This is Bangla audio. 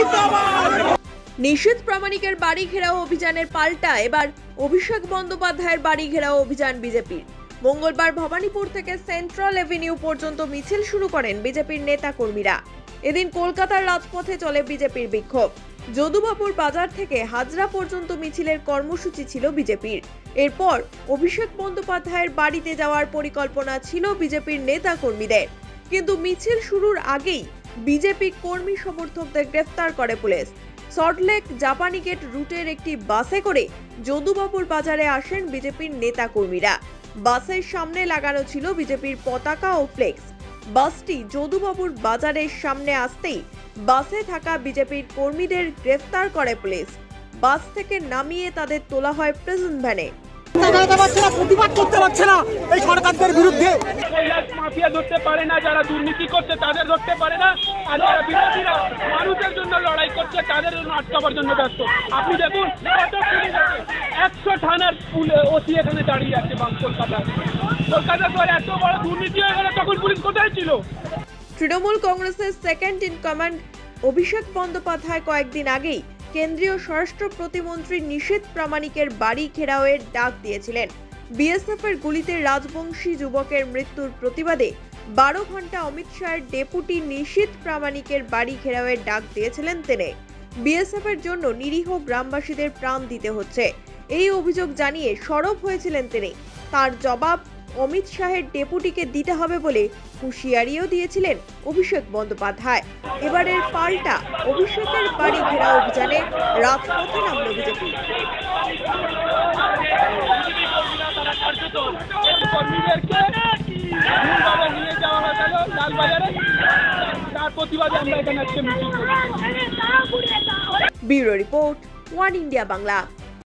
নিশীথ প্রামাণিকের বাড়ি ঘেরাও অভিযানের পাল্টা এবার অভিষেক বন্দ্যোপাধ্যায়ের বাড়ি ঘেরাও অভিযান বিজেপির। মঙ্গলবার ভবানীপুর থেকে সেন্ট্রাল এভিনিউ পর্যন্ত মিছিল শুরু করেন বিজেপির নেতা কর্মীরা। এদিন কলকাতার রাজপথে চলে বিজেপির বিক্ষোভ। যদুবাবুর বাজার থেকে হাজরা পর্যন্ত মিছিলের কর্মসূচি ছিল বিজেপির। এরপর অভিষেক বন্দ্যোপাধ্যায়ের বাড়িতে যাওয়ার পরিকল্পনা ছিল বিজেপির নেতা কর্মীদের, কিন্তু মিছিল শুরুর আগেই বিজেপি কর্মী সমর্থকদের গ্রেফতার করে পুলিশ। সল্টলেক জাপানি গেট রুটের একটি বাসে করে যদুবাবুর বাজারে আসেন বিজেপির নেতা কর্মীরা। বাসের সামনে লাগানো ছিল বিজেপির পতাকা ও ফ্লেক্স। বাসটি যদুবাবুর বাজারের সামনে আসতেই বাসে থাকা বিজেপির কর্মীদের গ্রেফতার করে পুলিশ। বাস থেকে নামিয়ে তাদের তোলা হয় প্রিজন ভ্যানে। প্রতিবাদ করতে পারছে না এই সরকারদের বিরুদ্ধে। মাফিয়া ধরতে পারে না, যারা দুর্নীতি করছে তাদের ধরতে পারে না, আর যারা বিরোধীরা মানুষের জন্য লড়াই করছে তাদের জন্য আটকাবার জন্য ব্যস্ত। আপনি দেখুন কত পুলিশ আছে, 100 থানার ওসি এখানে দাঁড়িয়ে আছে কলকাতায়। কলকাতা তো এত বড় দুর্নীতি হয়ে গেল, তখন পুলিশ কোথায় ছিল? তৃণমূল কংগ্রেসের second in command Abhishek Bandyopadhyay কয়েকদিন আগেই কেন্দ্রীয় স্বরাষ্ট্র প্রতিমন্ত্রী নিশীথ প্রামাণিকের বাড়ি ঘেরাওয়ের ডাক দিয়েছিলেন। বিএসএফের গুলিতে রাজবংশী যুবকের মৃত্যুর প্রতিবাদে 12 ঘন্টা অমিত শাহের ডেপুটি নিশীথ প্রামাণিকের বাড়ি ঘেরাওয়ের ডাক দিয়েছিলেন তিনি। বিএসএফের জন্য নিরীহ গ্রামবাসীদের প্রাণ দিতে হচ্ছে, এই অভিযোগ জানিয়ে সরব হয়েছিলেন তিনি। তার জবাব অমিত শাহের ডেপুটিকে দিতে হবে বলে হুঁশিয়ারিও দিয়েছিলেন অভিষেক বন্দ্যোপাধ্যায়। এবারের পাল্টা অভিষেকের বাড়ি ঘেরাও অভিযানে রাজপথে নামল BJP. Bureau report, one India Bangla.